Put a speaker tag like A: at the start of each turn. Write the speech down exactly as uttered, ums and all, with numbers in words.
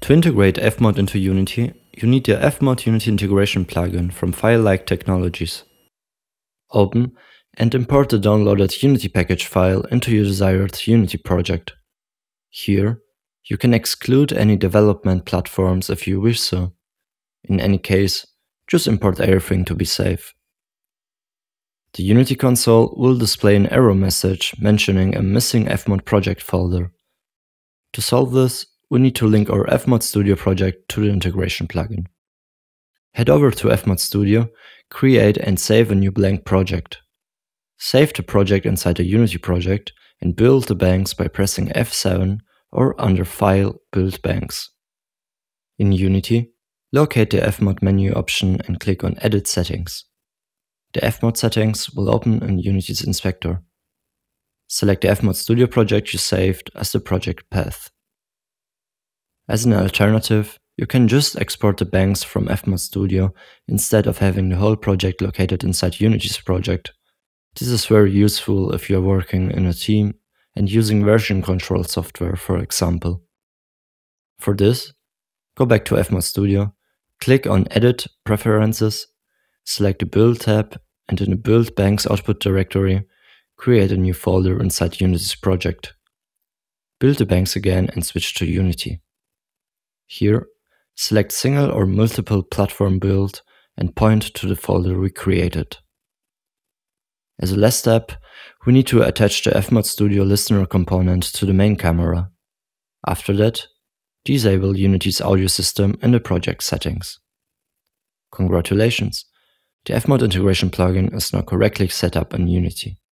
A: To integrate F mod into Unity, you need the F mod Unity integration plugin from File-like Technologies. Open and import the downloaded Unity package file into your desired Unity project. Here, you can exclude any development platforms if you wish so. In any case, just import everything to be safe. The Unity console will display an error message mentioning a missing F mod project folder. To solve this, we need to link our F mod Studio project to the integration plugin. Head over to F mod Studio, create and save a new blank project. Save the project inside the Unity project and build the banks by pressing F seven or under File, Build Banks. In Unity, locate the F mod menu option and click on Edit Settings. The F mod settings will open in Unity's inspector. Select the F mod Studio project you saved as the project path. As an alternative, you can just export the banks from F mod Studio instead of having the whole project located inside Unity's project. This is very useful if you are working in a team and using version control software, for example. For this, go back to F mod Studio, click on Edit Preferences, select the Build tab, and in the Build Banks output directory, create a new folder inside Unity's project. Build the banks again and switch to Unity. Here, select Single or Multiple Platform Build and point to the folder we created. As a last step, we need to attach the F mod Studio listener component to the main camera. After that, disable Unity's audio system in the project settings. Congratulations! The F mod integration plugin is now correctly set up in Unity.